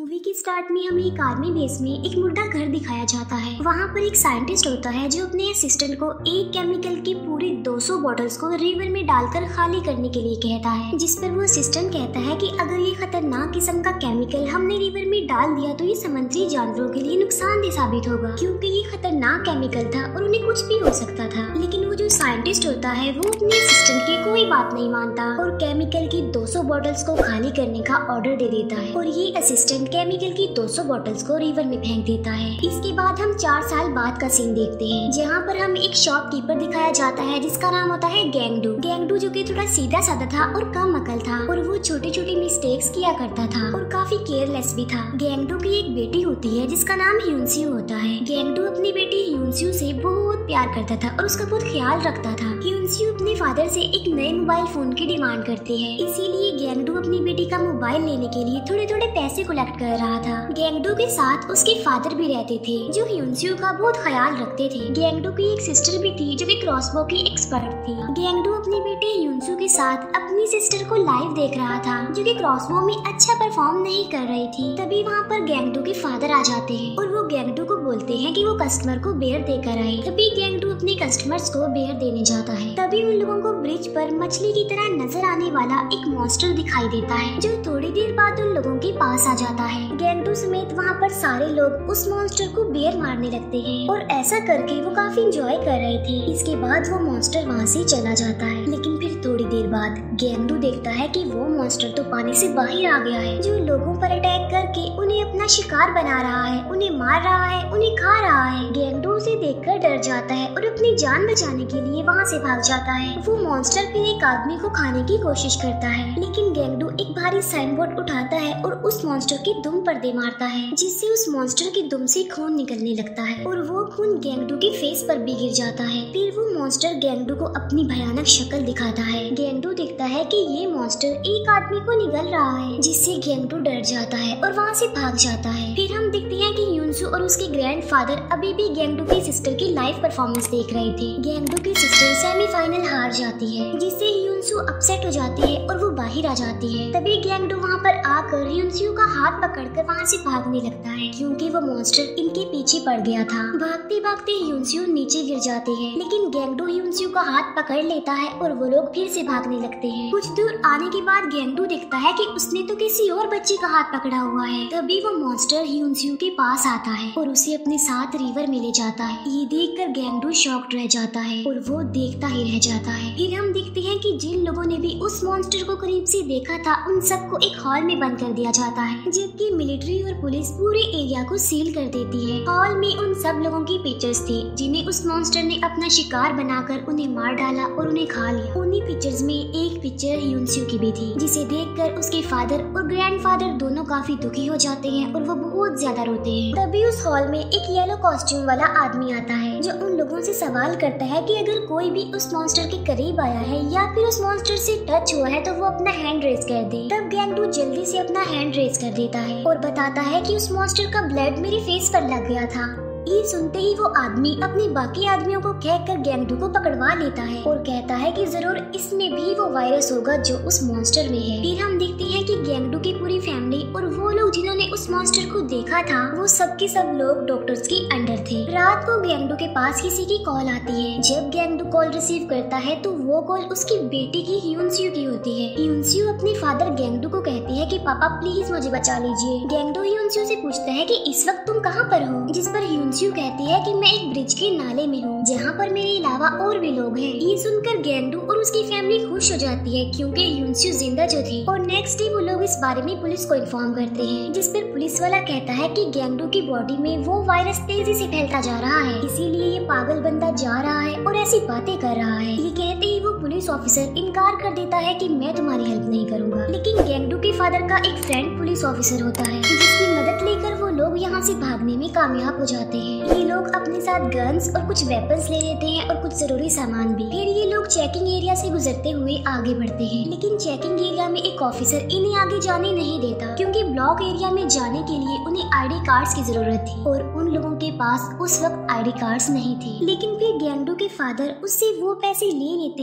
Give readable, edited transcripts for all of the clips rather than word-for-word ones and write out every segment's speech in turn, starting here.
Movie के start में हमें एक आर्मी बेस में एक मुर्दा घर दिखाया जाता है। वहाँ पर एक साइंटिस्ट होता है जो अपने असिस्टेंट को एक केमिकल की पूरी 200 बॉटल्स को रिवर में डालकर खाली करने के लिए कहता है, जिस पर वो असिस्टेंट कहता है कि अगर ये खतरनाक किस्म का केमिकल हमने रिवर में डाल दिया तो ये समुद्री जानवरों के लिए नुकसानदेह साबित होगा, क्योंकि ये खतरनाक केमिकल था और उन्हें कुछ भी हो सकता था। लेकिन वो जो साइंटिस्ट होता है वो अपने असिस्टेंट की कोई बात नहीं मानता और केमिकल की 200 बॉटल्स को खाली करने का ऑर्डर दे देता है और ये असिस्टेंट केमिकल की 200 बॉटल्स को रिवर में फेंक देता है। इसके बाद हम 4 साल बाद का सीन देखते हैं, जहाँ पर हमें एक शॉपकीपर दिखाया जाता है जिसका नाम होता है गैंगडू जो कि थोड़ा सीधा साधा था और कम अकल था और वो छोटी छोटी मिस्टेक्स किया करता था और काफी केयरलेस भी था। गैंगडू की एक बेटी होती है जिसका नाम ह्यून-सेओ होता है। गैंगडू अपनी बेटी ह्यून-सेओ से बहुत प्यार करता था और उसका बहुत ख्याल रखता था। ह्यून-सेओ अपने फादर से एक नए मोबाइल फोन की डिमांड करती है, इसीलिए गैंगडू अपनी बेटी का मोबाइल लेने के लिए थोड़े थोड़े पैसे कलेक्ट कर रहा था। गैंगडू के साथ उसके फादर भी रहते थे जो ह्यून-सेओ का बहुत ख्याल रखते थे। गैंगडू की एक सिस्टर भी थी जो कि क्रॉसबो की एक्सपर्ट थी। गैंगडू अपनी बेटी ह्यून-सेओ के साथ अपनी सिस्टर को लाइव देख रहा था जो कि क्रॉसबो में अच्छा परफॉर्म नहीं कर रही थी। तभी वहाँ पर गैंगडू के फादर आ जाते हैं और वो गैंगडू को बोलते हैं कि वो कस्टमर को बेयर देकर आए। तभी गैंगडू अपने कस्टमर्स को बेयर देने जाता है। तभी उन लोगों को ब्रिज पर मछली की तरह नजर आने वाला एक मॉन्स्टर दिखाई देता है जो थोड़ी देर बाद उन लोगों के पास आ जाता है। गैंगडू समेत वहाँ पर सारे लोग उस मॉन्स्टर को बेयर मारने लगते हैं और ऐसा करके वो काफी एंजॉय कर रहे थे। इसके बाद वो मॉन्स्टर वहाँ से चला जाता है, लेकिन फिर थोड़ी देर बाद गैंगडू देखता है कि वो मॉन्स्टर तो पानी से बाहर आ गया है, जो लोगों पर अटैक करके उन्हें अपना शिकार बना रहा है, उन्हें मार रहा है, उन्हें खा रहा है। गैंगडू उसे देखकर डर जाता है और अपनी जान बचाने के लिए वहाँ से भाग जाता है। वो मॉन्स्टर फिर एक आदमी को खाने की कोशिश करता है, लेकिन गैंगडू एक भारी साइन बोर्ड उठाता है और उस मॉन्स्टर की दुम पर दे मारता है, जिससे उस मॉन्स्टर की दुम से खून निकलने लगता है और वो खून गैंगडू के फेस पर भी गिर जाता है। फिर वो मॉन्स्टर गैंगडू को अपनी भयानक शक्ल दिखाता है। गैंगडू देखता है कि ये मॉन्स्टर एक आदमी को निगल रहा है, जिससे गैंगडू डर जाता है और वहाँ से भाग जाता है। फिर हम देखते हैं कि ह्यून-सेओ और उसके ग्रैंडफादर अभी भी गैंगडू की सिस्टर की लाइव परफॉर्मेंस देख रहे थे। गैंगडू की सिस्टर सेमीफाइनल हार जाती है, जिससे ह्यून-सेओ अपसेट हो जाती है और वो बाहर आ जाती है। तभी गैंगडू वहाँ पर आकर ह्यून-सेओ का हाथ पकड़कर वहाँ से भागने लगता है, क्योंकि वो मॉन्स्टर इनके पीछे पड़ गया था। भागते भागते ह्यून-सेओ नीचे गिर जाते हैं, लेकिन गैंगडू ह्यून-सेओ का हाथ पकड़ लेता है और वो लोग फिर से भागने लगते हैं। कुछ दूर आने के बाद गैंगडू देखता है कि उसने तो किसी और बच्चे का हाथ पकड़ा हुआ है। तभी वो मॉन्स्टर ह्यून-सेओ के पास आता है और उसे अपने साथ रिवर में ले जाता है। ये देखकर गैंगडू शॉक्ड रह जाता है और वो देखता ही रह जाता है। फिर हम देखते हैं कि जिन लोगों ने भी उस मॉन्स्टर को करीब से देखा था उन सबको एक हॉल में बंद कर दिया जाता है, जबकि मिलिट्री और पुलिस पूरे एरिया को सील कर देती है। हॉल में उन सब लोगों की पिक्चर्स थी जिन्हें उस मॉन्स्टर ने अपना शिकार बनाकर उन्हें मार डाला और उन्हें खा लिया। उन्हीं पिक्चर्स में एक पिक्चर ह्यून-सेओ की भी थी, जिसे देखकर उसके फादर और ग्रैंडफादर दोनों काफी दुखी हो जाते हैं और वो बहुत ज्यादा रोते हैं। तभी उस हॉल में एक येलो कॉस्ट्यूम वाला आदमी आता है जो उन लोगों से सवाल करता है कि अगर कोई भी उस मॉन्स्टर के करीब आया है या फिर उस मॉन्स्टर से टच हुआ है तो वो अपना हैंड रेज कर दे। तब गैंगडू जल्दी से अपना हैंड रेज कर देता है और बताता है कि उस मॉन्स्टर का ब्लड मेरे फेस पर लग गया था। ये सुनते ही वो आदमी अपने बाकी आदमियों को कहकर गैंगडू को पकड़वा लेता है और कहता है कि जरूर इसमें भी वो वायरस होगा जो उस मॉन्स्टर में है। फिर हम देखते हैं कि गैंगडू की पूरी फैमिली और वो लोग जिन्होंने उस मॉन्स्टर को देखा था वो सब के सब लोग डॉक्टर्स के अंडर थे। रात को गैंगडू के पास किसी की कॉल आती है। जब गैंगडू कॉल रिसीव करता है तो वो कॉल उसकी बेटी की ह्यून-सेओ की होती है। ह्यून-सेओ अपने फादर गैंगडू को कहती है कि पापा प्लीज मुझे बचा लीजिए। गैंगडू ह्यून-सेओ से पूछता है कि इस वक्त तुम कहाँ पर हो, जिस पर ह्यून-सेओ कहती है कि मैं एक ब्रिज के नाले में हूँ जहाँ पर मेरे अलावा और भी लोग हैं। ये सुनकर गैंगडू और उसकी फैमिली खुश हो जाती है क्योंकि ह्यून-सेओ जिंदा जो थी। और नेक्स्ट डे वो लोग इस बारे में पुलिस को इन्फॉर्म करते हैं, जिस पर पुलिस वाला कहता है कि गैंगडू की बॉडी में वो वायरस तेजी से फैलता जा रहा है, इसीलिए ये पागल बनता जा रहा है और ऐसी बातें कर रहा है। ये कहते ही वो पुलिस ऑफिसर इनकार कर देता है कि मैं तुम्हारी हेल्प नहीं करूँगा। लेकिन गैंगडू के फादर का एक फ्रेंड पुलिस ऑफिसर होता है, जिसकी मदद लेकर वो लोग यहाँ से भागने में कामयाब हो जाते हैं। ये लोग अपने साथ गन्स और कुछ वेपन्स ले लेते हैं और कुछ जरूरी सामान भी। फिर ये लोग चेकिंग एरिया से गुजरते हुए आगे बढ़ते हैं, लेकिन चेकिंग एरिया में एक ऑफिसर इन्हें आगे जाने नहीं देता, क्योंकि ब्लॉक एरिया में जाने के लिए उन्हें आईडी कार्ड्स की जरूरत थी और उन लोगों के पास उस वक्त आईडी कार्ड्स नहीं थे। लेकिन फिर गैंगडू के फादर उससे वो पैसे ले लेते हैं जो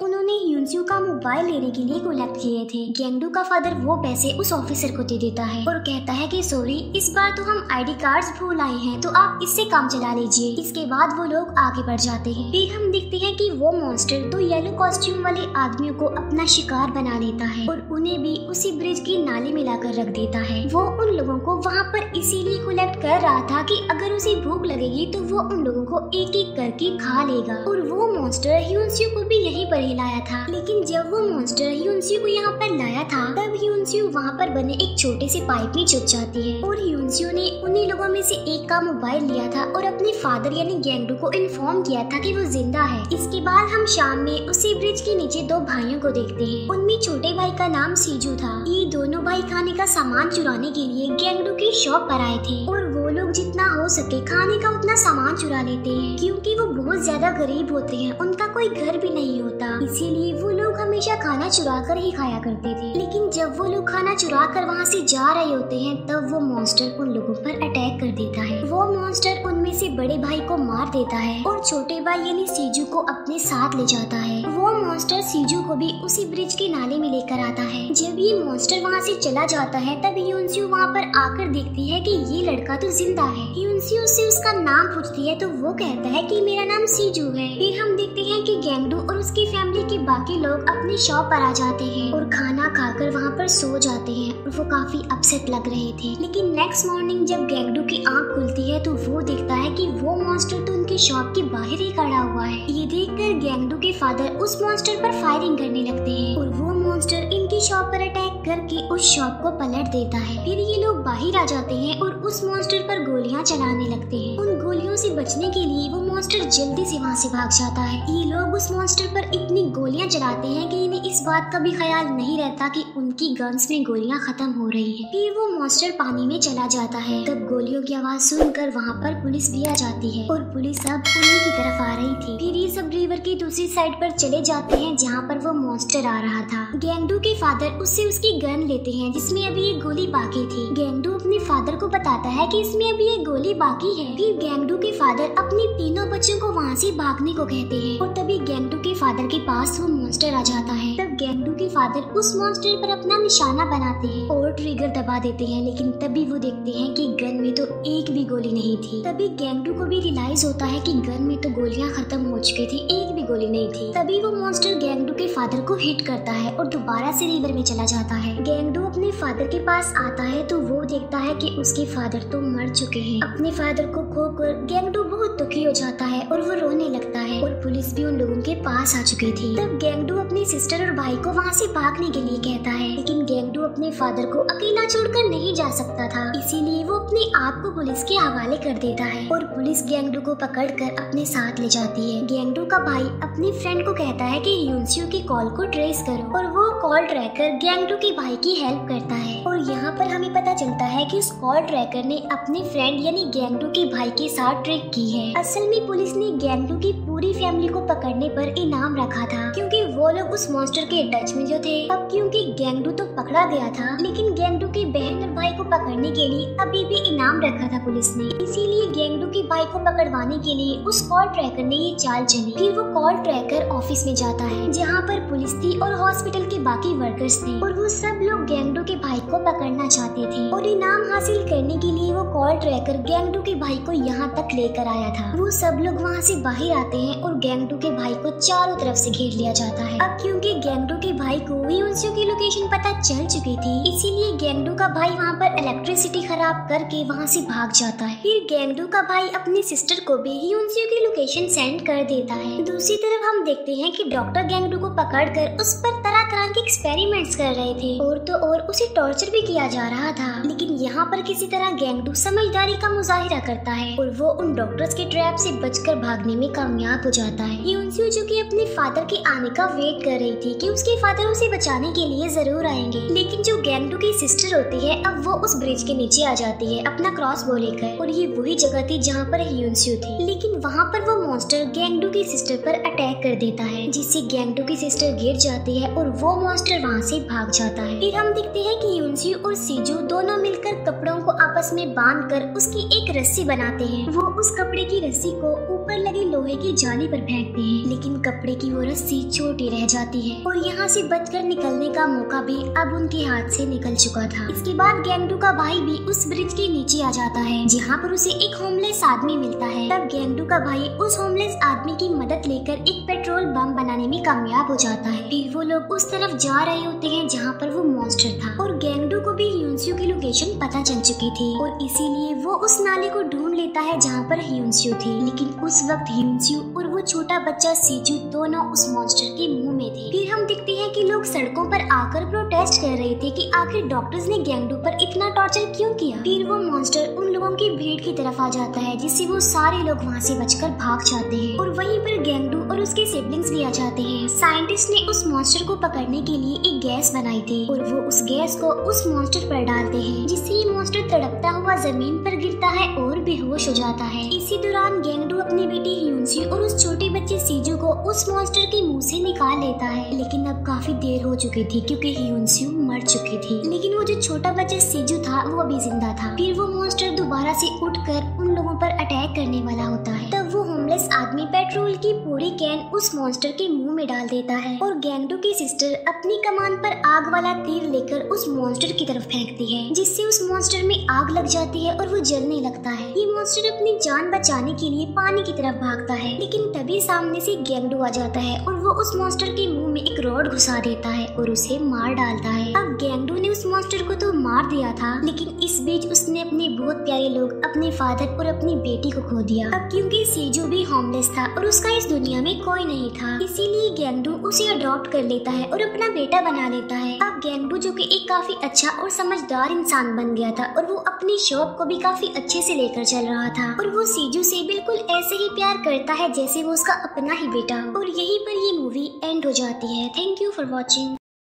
उन्होंने ह्यून-सो का मोबाइल लेने के लिए कलेक्ट किए थे। गेंगडू का फादर वो पैसे उस ऑफिसर को दे देता है और कहता है कि सॉरी, इस बार तो हम आईडी कार्ड्स भूल आए हैं, तो आप इससे काम चला लीजिए। इसके बाद वो लोग आगे बढ़ जाते हैं। फिर हम देखते हैं कि वो मॉन्स्टर तो येलो कॉस्ट्यूम वाले आदमियों को अपना शिकार बना लेता है और उन्हें भी उसी ब्रिज की नाली में लाकर रख देता है। वो उन लोगों को वहाँ पर इसीलिए कलेक्ट कर रहा था कि अगर उसे भूख लगेगी तो वो उन लोगों को एक एक करके खा लेगा। और वो मॉन्स्टर ह्यून-सो को भी यहीं पर ही लाया था। लेकिन जब वो मॉन्स्टर ह्यून-सो को यहाँ पर लाया था तब ह्यून-सो वहाँ पर बने एक छोटे से पाइप में छुप जाती है और ह्यून-सो ने उन्हीं लोगों में से एक का मोबाइल लिया था और अपने फादर यानी गेंगडू को इन्फॉर्म किया था कि वो जिंदा है। इसके बाद हम शाम में उसी ब्रिज के नीचे दो भाइयों को देखते हैं। उनमें छोटे भाई का नाम सीजू था। ये दोनों भाई खाने का सामान चुराने के लिए गेंगडू की शॉप पर आए थे और वो लोग जितना हो सके खाने का उतना सामान चुरा लेते हैं क्योंकि वो बहुत ज्यादा गरीब होते हैं, उनका कोई घर भी नहीं होता, इसीलिए वो लोग हमेशा खाना चुरा कर ही खाया करते थे। लेकिन जब वो लोग खाना चुरा कर वहाँ से जा रहे होते हैं तब वो मॉन्स्टर उन लोगों पर अटैक कर देता है। वो मॉन्स्टर उनमें से बड़े भाई को मार देता है और छोटे भाई यानी सीजू को अपने साथ ले जाता है। वो मॉन्स्टर सीजू को भी उसी ब्रिज के नाले में लेकर आता है। जब ये मॉन्स्टर वहाँ से चला जाता है तब ह्यून-सो वहाँ पर आकर देखती है कि ये लड़का तो जिंदा है। ह्यून-सो से उसका नाम पूछती है तो वो कहता है कि मेरा नाम सीजू है। फिर हम देखते हैं कि गेंगडू और उसकी फैमिली के बाकी लोग अपनी शॉप पर आ जाते हैं और खाना खाकर वहाँ पर सो जाते हैं और वो काफी अपसेट लग रहे थे। लेकिन नेक्स्ट मॉर्निंग जब गेंगडू की आंख खुलती है तो वो देखता है कि वो मॉन्स्टर तो उनकी शॉप के बाहर ही खड़ा हुआ है। ये देखकर गेंगडू के फादर उस मॉन्स्टर पर फायरिंग करने लगते हैं और वो मॉन्स्टर इनकी शॉप पर अटैक करके उस शॉप को पलट देता है। फिर ये लोग बाहर आ जाते हैं और उस मॉन्स्टर पर गोलियां चलाने लगते हैं। उन गोलियों से बचने के लिए वो मॉन्स्टर जल्दी से वहाँ से भाग जाता है। ये लोग उस मॉन्स्टर पर इतनी गोलियां चलाते हैं कि इन्हें इस बात का भी ख्याल नहीं रहता कि उनकी गन्स में गोलियां खत्म हो रही हैं। फिर वो मॉन्स्टर पानी में चला जाता है। तब गोलियों की आवाज सुनकर वहाँ पर पुलिस भी आ जाती है और पुलिस अब उन्हीं की तरफ आ रही थी। फिर ये सब रिवर की दूसरी साइड पर चले जाते हैं जहाँ पर वो मॉन्स्टर आ रहा था। गेंगडू के फादर उससे उसकी गन लेते हैं जिसमें अभी एक गोली बाकी थी। गेंगडू अपने फादर को बताता है कि इसमें अभी एक गोली बाकी है। फिर गेंगडू के फादर अपने तीनों बच्चों को वहाँ से भागने को कहते हैं और तभी गेंगडू के फादर के पास वो मॉन्स्टर आ जाता है। तब गेंगडू के फादर उस मॉन्स्टर पर अपना निशाना बनाते हैं और ट्रिगर दबा देते हैं। लेकिन तभी वो देखते हैं कि गन में तो एक भी गोली नहीं थी। तभी गेंगडू को भी रियलाइज होता है कि गन में तो गोलियां खत्म हो चुकी थी, एक भी गोली नहीं थी। तभी वो मॉन्स्टर गेंगडू के फादर को हिट करता है और दोबारा से रिवर में चला जाता है। गेंगडू अपने फादर के पास आता है तो वो देखता है कि उसके फादर तो मर चुके हैं। अपने फादर को खोकर गेंगडू बहुत दुखी हो जाता है और वो रोने लगता है और पुलिस भी उन लोगों के पास आ चुकी थी। तब गेंगडू अपनी सिस्टर और भाई को वहाँ से भागने के लिए कहता है, लेकिन गेंगडू अपने फादर को अकेला छोड़कर नहीं जा सकता था, इसीलिए वो अपने आप को पुलिस के हवाले कर देता है और पुलिस गेंगडू को पकड़कर अपने साथ ले जाती है। गेंगडू का भाई अपने फ्रेंड को कहता है कि ह्यून-सो की कॉल को ट्रेस करो और वो कॉल ट्रैकर गेंगडू के भाई की हेल्प करता है। और यहाँ पर हमें पता चलता है कि उस कॉल ट्रैकर ने अपने फ्रेंड यानी गेंगडू के भाई के साथ ट्रिक की है। असल में पुलिस ने गेंगडू की पूरी फैमिली को पकड़ने पर इनाम रखा था क्योंकि वो लोग उस मॉन्स्टर के टच में जो थे। अब क्योंकि गेंगडू तो पकड़ा गया था लेकिन गेंगडू की बहन और भाई को पकड़ने के लिए अभी भी इनाम रखा था पुलिस ने, इसीलिए गेंगडू के भाई को पकड़वाने के लिए उस कॉल ट्रैकर ने ये चाल चली। फिर वो कॉल ट्रैकर ऑफिस में जाता है जहाँ पर पुलिस थी और हॉस्पिटल के बाकी वर्कर्स थे और वो सब लोग गेंगडू के भाई को पकड़ना चाहते थे और इनाम हासिल करने के लिए वो कॉल ट्रैकर गेंगडू के भाई को यहाँ तक लेकर आया था। वो सब लोग वहाँ से बाहर आते हैं और गेंगडू के भाई को चारों तरफ से घेर लिया जाता है। अब क्योंकि गेंगडू के भाई को ह्यून-सो की लोकेशन पता चल चुकी थी, इसीलिए गेंगडू का भाई वहाँ पर इलेक्ट्रिसिटी खराब करके वहाँ से भाग जाता है। फिर गेंगडू का भाई अपनी सिस्टर को भी ह्यून-सो की लोकेशन सेंड कर देता है। दूसरी तरफ हम देखते हैं कि डॉक्टर गेंगडू को पकड़कर उस पर तरह तरह के एक्सपेरिमेंट्स कर रहे थे और तो और उसे टॉर्चर भी किया जा रहा था। लेकिन यहाँ पर किसी तरह गेंगडू समझदारी का मुजाहिरा करता है और वो उन डॉक्टर्स के ट्रैप से बचकर भागने में कामयाब हो जाता है। ह्यून-सो जो कि अपने फादर के आने का वेट कर रही थी कि उसके फादर उसे बचाने के लिए जरूर आएंगे, लेकिन जो गेंगडू की सिस्टर होती है अब वो उस ब्रिज के नीचे आ जाती है अपना क्रॉस बो लेकर और ये वही जगह थी जहाँ पर ह्यून-सो थी। लेकिन वहाँ पर वो मॉन्स्टर गेंगडू की सिस्टर पर अटैक कर देता है जिससे गेंगडू की सिस्टर गिर जाती है और वो मॉन्स्टर वहाँ से भाग जाता है। फिर हम देखते हैं कि ह्यून-सो और सीजू दोनों मिलकर कपड़ों को आपस में बांधकर उसकी एक रस्सी बनाते हैं। वो उस कपड़े की रस्सी को ऊपर लगी लोहे की जाली पर फेंकते हैं, लेकिन कपड़े की वो रस्सी छोटी रह जाती है और यहाँ से बचकर निकलने का मौका भी अब उनके हाथ से निकल चुका था। इसके बाद गेंगडू का भाई भी उस ब्रिज के नीचे आ जाता है, जहाँ पर उसे एक होमलेस आदमी मिलता है। तब गेंगडू का भाई उस होमलेस आदमी की मदद लेकर एक पेट्रोल बम बनाने में कामयाब हो जाता है। फिर वो लोग उस तरफ जा रहे होते हैं जहाँ पर वो मॉन्स्टर था और गेंगडू को भी ह्यून-सो की लोकेशन पता चल चुकी थी और इसीलिए वो उस नाले को ढूंढ लेता है जहाँ पर ह्यून-सो थी। लेकिन उस वक्त ह्यून-सो और वो छोटा बच्चा सीजू दोनों उस मॉन्स्टर के मुंह में थे। फिर हम देखते हैं कि लोग सड़कों पर आकर प्रोटेस्ट कर रहे थे कि आखिर डॉक्टर्स ने गेंगडू पर इतना टॉर्चर क्यों किया। फिर वो मॉन्स्टर उन लोगों की भीड़ की तरफ आ जाता है, जिससे वो सारे लोग वहाँ से बचकर भाग जाते हैं और वहीं पर गेंगडू और उसके सिबलिंग्स भी आ जाते हैं। साइंटिस्ट ने उस मॉन्स्टर को पकड़ने के लिए एक गैस बनाई थी और वो उस गैस को उस मॉन्स्टर पर डालते हैं, जिससे ये मॉन्स्टर तड़पता हुआ जमीन पर गिरता है और बेहोश हो जाता है। इसी दौरान गेंगडू अपनी बेटी ह्यून-सो और उस छोटे बच्चे सीजू को उस मॉन्स्टर के मुंह से निकाल लेता है, लेकिन अब काफी देर हो चुकी थी क्योंकि ह्यून-सो मर चुकी थी। लेकिन वो जो छोटा बच्चा सीजू था वो अभी जिंदा था। फिर वो मॉन्स्टर दोबारा से उठकर उन लोगों पर अटैक करने वाला होता है। तब वो होमलेस आदमी पेट्रोल की पूरी कैन उस मॉन्स्टर के मुंह में डाल देता है और गेंगडू की सिस्टर अपनी कमान पर आग वाला तीर लेकर उस मॉन्स्टर की तरफ फेंकती है, जिससे उस मॉन्स्टर में आग लग जाती है और वो जलने लगता है। ये मॉन्स्टर अपनी जान बचाने के लिए पानी की तरफ भागता है, लेकिन तभी सामने से गेंगडू आ जाता है और वो उस मॉन्स्टर के मुंह में एक रॉड घुसा देता है और उसे मार डालता है। अब गेंगडू ने उस मॉन्स्टर को तो मार दिया था, लेकिन इस बीच उसने अपने बहुत प्यारे लोग, अपने फादर और अपनी बेटी को खो दिया। अब क्योंकि सीजू भी होमलेस था और उसका इस दुनिया में कोई नहीं था, इसीलिए गेंगडू उसे अडॉप्ट कर लेता है और अपना बेटा बना लेता है। अब गेंगडू जो कि एक काफी अच्छा और समझदार इंसान बन गया था और वो अपनी शॉप को भी काफी अच्छे से लेकर चल रहा था और वो सीजू से बिल्कुल ऐसे ही प्यार करता है जैसे वो उसका अपना ही बेटा। और यहीं पर ये मूवी एंड हो जाती है। Thank you for watching.